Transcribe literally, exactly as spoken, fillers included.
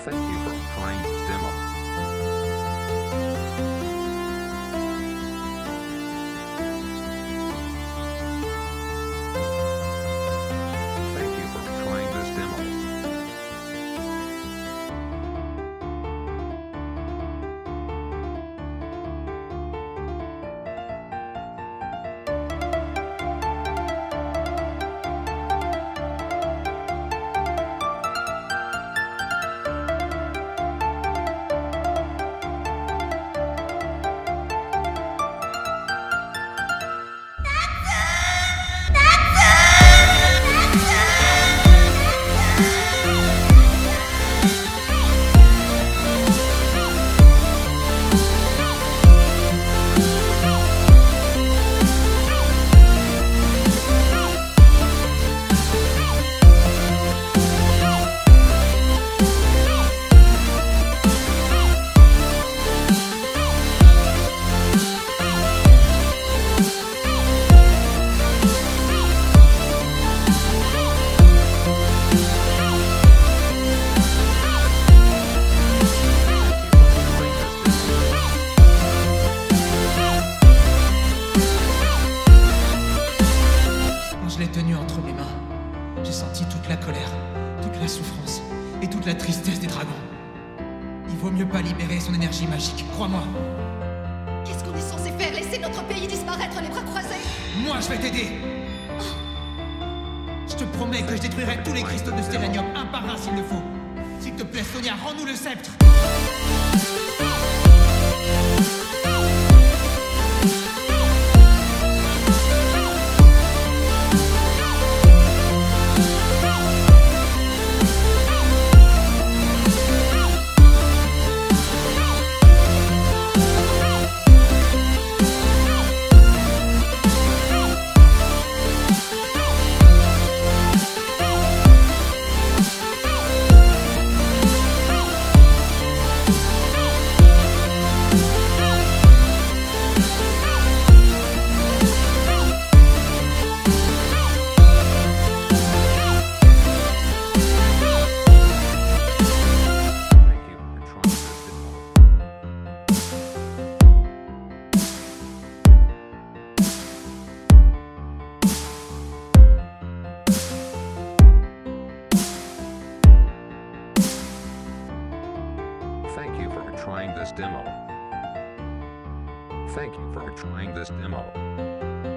Thank you for trying this demo. Thank you for trying this demo. Quand je l'ai tenu entre mes mains, j'ai senti toute la colère, toute la souffrance et toute la tristesse des dragons. Il vaut mieux pas libérer son énergie magique, crois-moi. Qu'est-ce qu'on est censé faire? Laisser notre pays disparaître les bras croisés? Moi, je vais t'aider. Je te promets que je détruirai tous les cristaux de stéranium, un par un s'il le faut. S'il te plaît, Sonia, rends-nous le sceptre. Thank you for trying this demo. Thank you for trying this demo. Thank you for trying this demo.